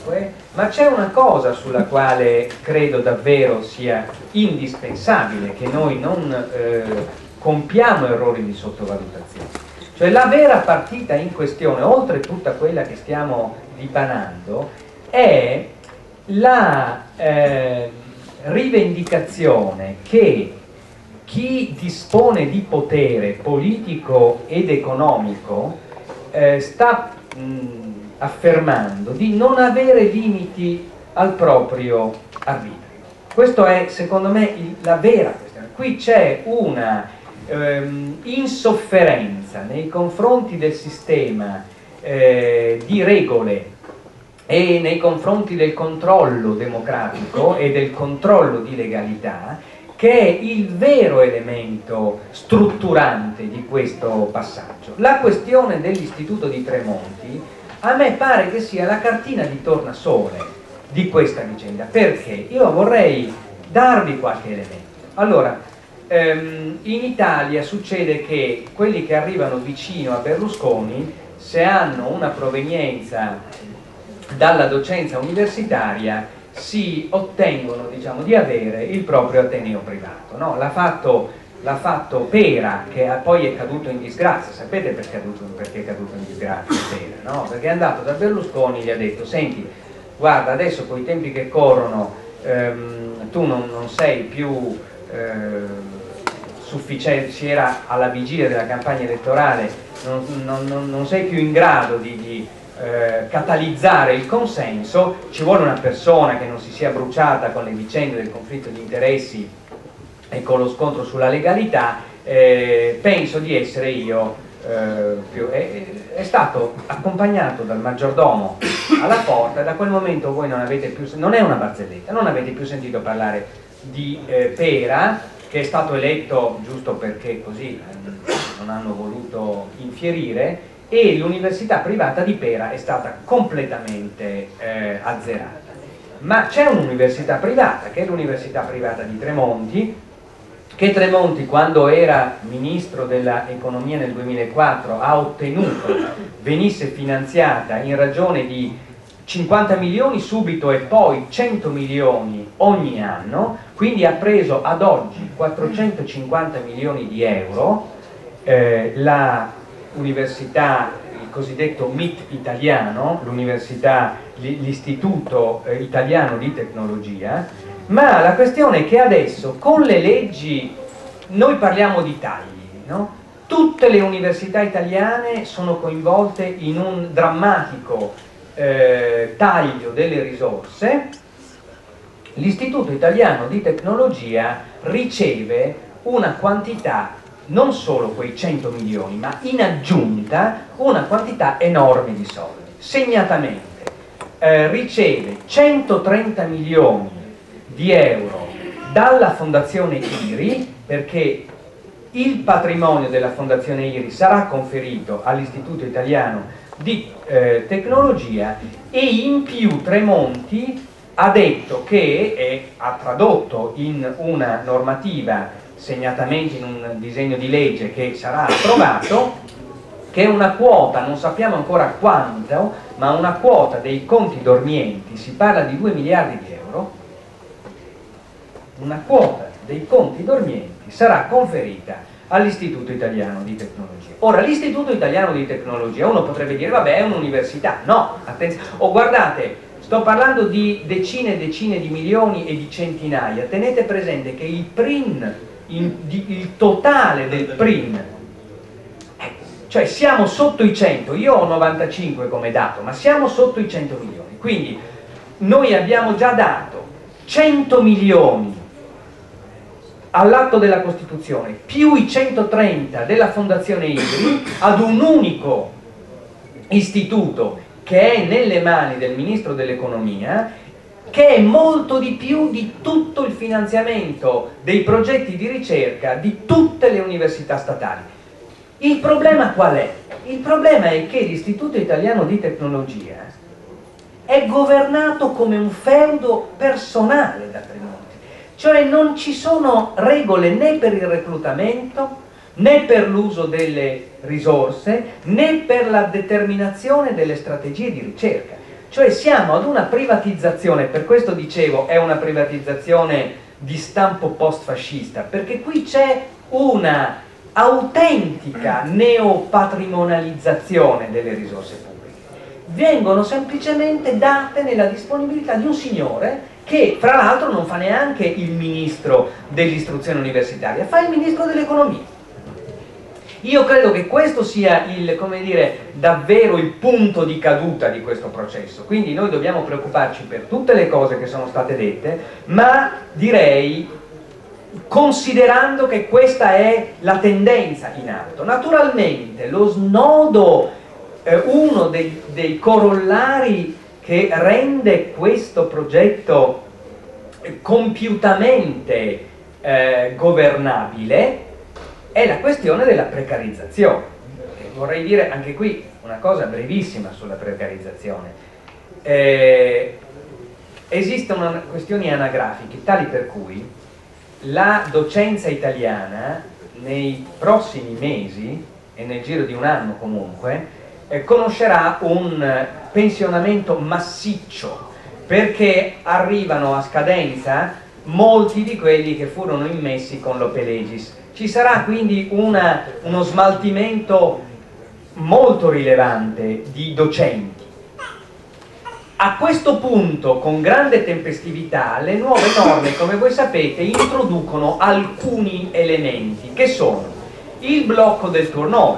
comunque, ma c'è una cosa sulla quale credo davvero sia indispensabile che noi non compiamo errori di sottovalutazione. Cioè la vera partita in questione, oltre tutta quella che stiamo dipanando, è la rivendicazione che chi dispone di potere politico ed economico sta affermando di non avere limiti al proprio arbitrio. Questo è, secondo me, la vera questione. Qui c'è una insofferenza nei confronti del sistema di regole e nei confronti del controllo democratico e del controllo di legalità, che è il vero elemento strutturante di questo passaggio. La questione dell'istituto di Tremonti a me pare che sia la cartina di tornasole di questa vicenda, perché io vorrei darvi qualche elemento. Allora, in Italia succede che quelli che arrivano vicino a Berlusconi, se hanno una provenienza dalla docenza universitaria, si ottengono, diciamo, di avere il proprio ateneo privato, no? L'ha fatto Pera, che poi è caduto in disgrazia. Sapete perché è caduto in disgrazia Pera? No? Perché è andato da Berlusconi e gli ha detto: senti, guarda, adesso con i tempi che corrono tu non sei più sufficiente, si era alla vigilia della campagna elettorale, non sei più in grado di catalizzare il consenso, ci vuole una persona che non si sia bruciata con le vicende del conflitto di interessi e con lo scontro sulla legalità, penso di essere io è stato accompagnato dal maggiordomo alla porta, e da quel momento voi non avete più, non è una barzelletta, non avete più sentito parlare di Pera, che è stato eletto giusto perché così non hanno voluto infierire, e l'università privata di Pera è stata completamente azzerata. Ma c'è un'università privata, che è l'università privata di Tremonti, che Tremonti, quando era ministro dell'economia nel 2004, ha ottenuto venisse finanziata in ragione di 50 milioni subito e poi 100 milioni ogni anno, quindi ha preso ad oggi 450 milioni di euro la università, il cosiddetto MIT italiano, l'Istituto Italiano di Tecnologia. Ma la questione è che adesso con le leggi noi parliamo di tagli, no? Tutte le università italiane sono coinvolte in un drammatico taglio delle risorse. L'Istituto Italiano di Tecnologia riceve una quantità, non solo quei 100 milioni, ma in aggiunta una quantità enorme di soldi. Segnatamente riceve 130 milioni di euro dalla Fondazione IRI, perché il patrimonio della Fondazione IRI sarà conferito all'Istituto Italiano di Tecnologia, e in più Tremonti ha detto che, ha tradotto in una normativa, segnatamente in un disegno di legge che sarà approvato, che una quota, non sappiamo ancora quanto, ma una quota dei conti dormienti, si parla di 2 miliardi di euro, una quota dei conti dormienti sarà conferita all'Istituto Italiano di Tecnologia. Ora, l'Istituto Italiano di Tecnologia, uno potrebbe dire, vabbè, è un'università. No, attenzione, guardate, sto parlando di decine e decine di milioni e di centinaia. Tenete presente che il PRIN, il totale del PRIN, cioè siamo sotto i 100, io ho 95 come dato, ma siamo sotto i 100 milioni. Quindi noi abbiamo già dato 100 milioni all'atto della Costituzione, più i 130 della Fondazione IRI, ad un unico istituto che è nelle mani del Ministro dell'Economia, che è molto di più di tutto il finanziamento dei progetti di ricerca di tutte le università statali. Il problema qual è? Il problema è che l'Istituto Italiano di Tecnologia è governato come un feudo personale da Tremonti. Cioè non ci sono regole né per il reclutamento, né per l'uso delle risorse, né per la determinazione delle strategie di ricerca. Cioè siamo ad una privatizzazione, per questo dicevo è una privatizzazione di stampo post-fascista, perché qui c'è una autentica neopatrimonializzazione delle risorse pubbliche. Vengono semplicemente date nella disponibilità di un signore che fra l'altro non fa neanche il ministro dell'istruzione universitaria, fa il ministro dell'economia. Io credo che questo sia il, come dire, davvero il punto di caduta di questo processo. Quindi noi dobbiamo preoccuparci per tutte le cose che sono state dette, ma direi considerando che questa è la tendenza in atto. Naturalmente lo snodo, uno dei corollari che rende questo progetto compiutamente governabile è la questione della precarizzazione. E vorrei dire anche qui una cosa brevissima sulla precarizzazione. Esistono questioni anagrafiche tali per cui la docenza italiana nei prossimi mesi, e nel giro di un anno comunque, conoscerà un pensionamento massiccio, perché arrivano a scadenza molti di quelli che furono immessi con l'Ope Legis. Ci sarà quindi uno smaltimento molto rilevante di docenti. A questo punto, con grande tempestività, le nuove norme, come voi sapete, introducono alcuni elementi, che sono il blocco del turnover,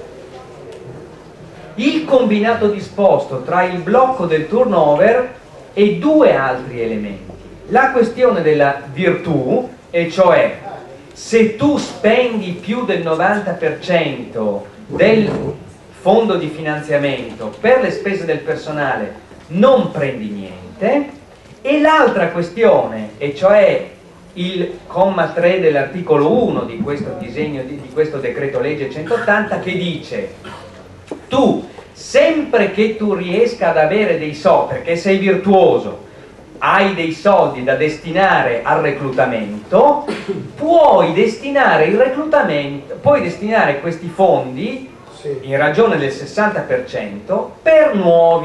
il combinato disposto tra il blocco del turnover e due altri elementi. La questione della virtù, e cioè se tu spendi più del 90% del fondo di finanziamento per le spese del personale non prendi niente, e l'altra questione, e cioè il comma 3 dell'articolo 1 di questo disegno di questo decreto legge 180, che dice: tu, sempre che tu riesca ad avere dei soldi, perché sei virtuoso, hai dei soldi da destinare al reclutamento, puoi destinare il reclutamento, puoi destinare questi fondi in ragione del 60% per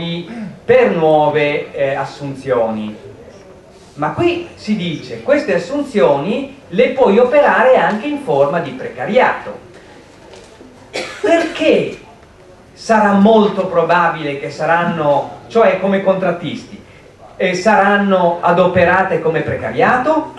nuove assunzioni. Ma qui si dice queste assunzioni le puoi operare anche in forma di precariato. Perché sarà molto probabile che saranno, cioè come contrattisti, saranno adoperate come precariato?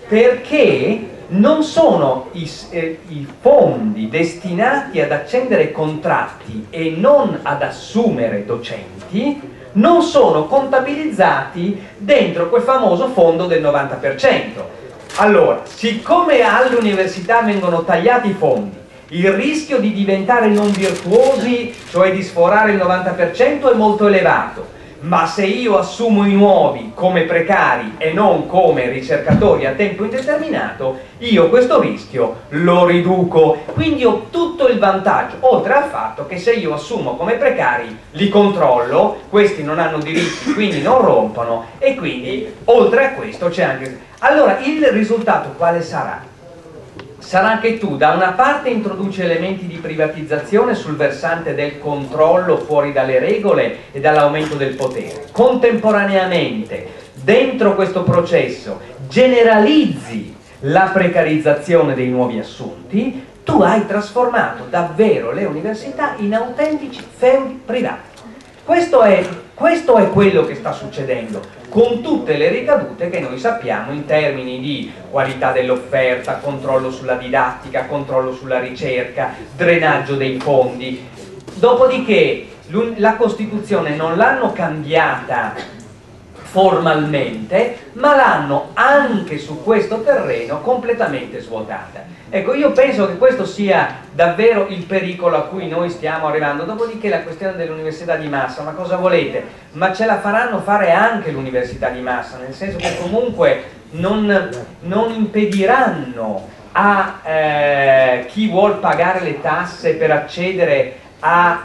Perché non sono i fondi destinati ad accendere contratti e non ad assumere docenti, non sono contabilizzati dentro quel famoso fondo del 90%. Allora, siccome alle università vengono tagliati i fondi, il rischio di diventare non virtuosi, cioè di sforare il 90%, è molto elevato. Ma se io assumo i nuovi come precari e non come ricercatori a tempo indeterminato, io questo rischio lo riduco. Quindi ho tutto il vantaggio, oltre al fatto che se io assumo come precari li controllo, questi non hanno diritti, quindi non rompono, e quindi oltre a questo c'è anche... Allora il risultato quale sarà? Sarà che tu da una parte introduci elementi di privatizzazione sul versante del controllo fuori dalle regole e dall'aumento del potere, contemporaneamente dentro questo processo generalizzi la precarizzazione dei nuovi assunti, tu hai trasformato davvero le università in autentici feudi privati. Questo è quello che sta succedendo, con tutte le ricadute che noi sappiamo in termini di qualità dell'offerta, controllo sulla didattica, controllo sulla ricerca, drenaggio dei fondi. Dopodiché la Costituzione non l'hanno cambiata formalmente, ma l'hanno anche su questo terreno completamente svuotata. Ecco, io penso che questo sia davvero il pericolo a cui noi stiamo arrivando. Dopodiché la questione dell'università di massa, ma cosa volete? Ma ce la faranno fare anche l'università di massa, nel senso che comunque non impediranno a chi vuol pagare le tasse per accedere a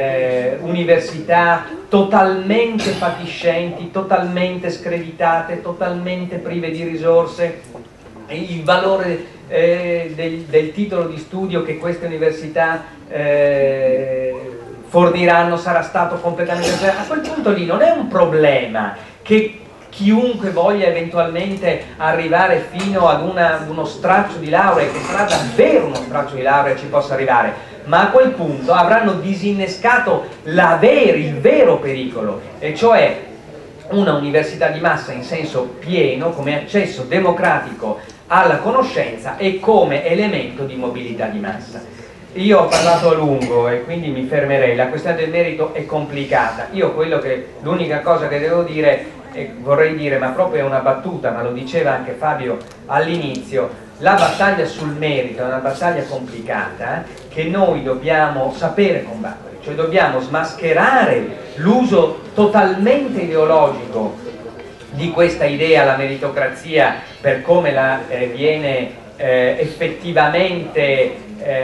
università totalmente fatiscenti, totalmente screditate, totalmente prive di risorse. Il valore del titolo di studio che queste università forniranno, sarà stato completamente... A quel punto lì non è un problema che chiunque voglia eventualmente arrivare fino ad uno straccio di laurea, che sarà davvero uno straccio di laurea, ci possa arrivare, ma a quel punto avranno disinnescato il vero pericolo, e cioè una università di massa in senso pieno, come accesso democratico alla conoscenza e come elemento di mobilità di massa. Io ho parlato a lungo e quindi mi fermerei, la questione del merito è complicata. Io l'unica cosa che devo dire, e vorrei dire, ma proprio è una battuta, ma lo diceva anche Fabio all'inizio, la battaglia sul merito è una battaglia complicata che noi dobbiamo sapere combattere, cioè dobbiamo smascherare l'uso totalmente ideologico di questa idea, la meritocrazia, per come viene effettivamente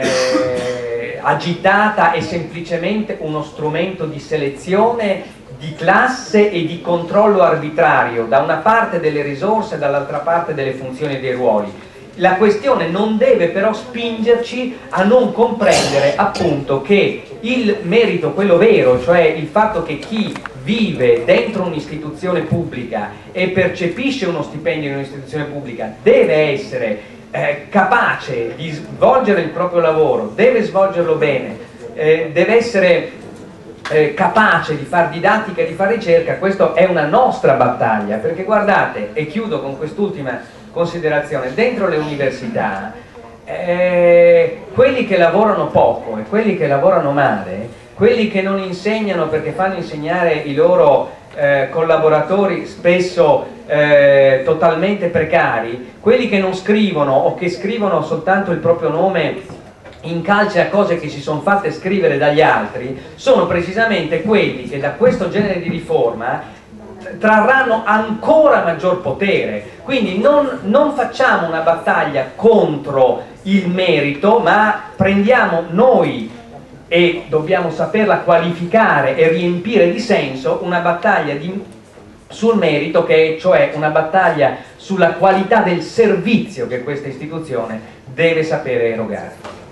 agitata, è semplicemente uno strumento di selezione di classe e di controllo arbitrario, da una parte delle risorse e dall'altra parte delle funzioni e dei ruoli. La questione non deve però spingerci a non comprendere appunto che il merito, quello vero, cioè il fatto che chi vive dentro un'istituzione pubblica e percepisce uno stipendio in un'istituzione pubblica deve essere capace di svolgere il proprio lavoro, deve svolgerlo bene, deve essere capace di fare didattica e di fare ricerca. Questa è una nostra battaglia, perché guardate, e chiudo con quest'ultima considerazione, dentro le università quelli che lavorano poco e quelli che lavorano male, quelli che non insegnano perché fanno insegnare i loro collaboratori spesso totalmente precari, quelli che non scrivono o che scrivono soltanto il proprio nome in calce a cose che si sono fatte scrivere dagli altri, sono precisamente quelli che da questo genere di riforma trarranno ancora maggior potere. Quindi non facciamo una battaglia contro il merito, ma prendiamo noi, e dobbiamo saperla qualificare e riempire di senso, una battaglia sul merito, che è cioè una battaglia sulla qualità del servizio che questa istituzione deve sapere erogare.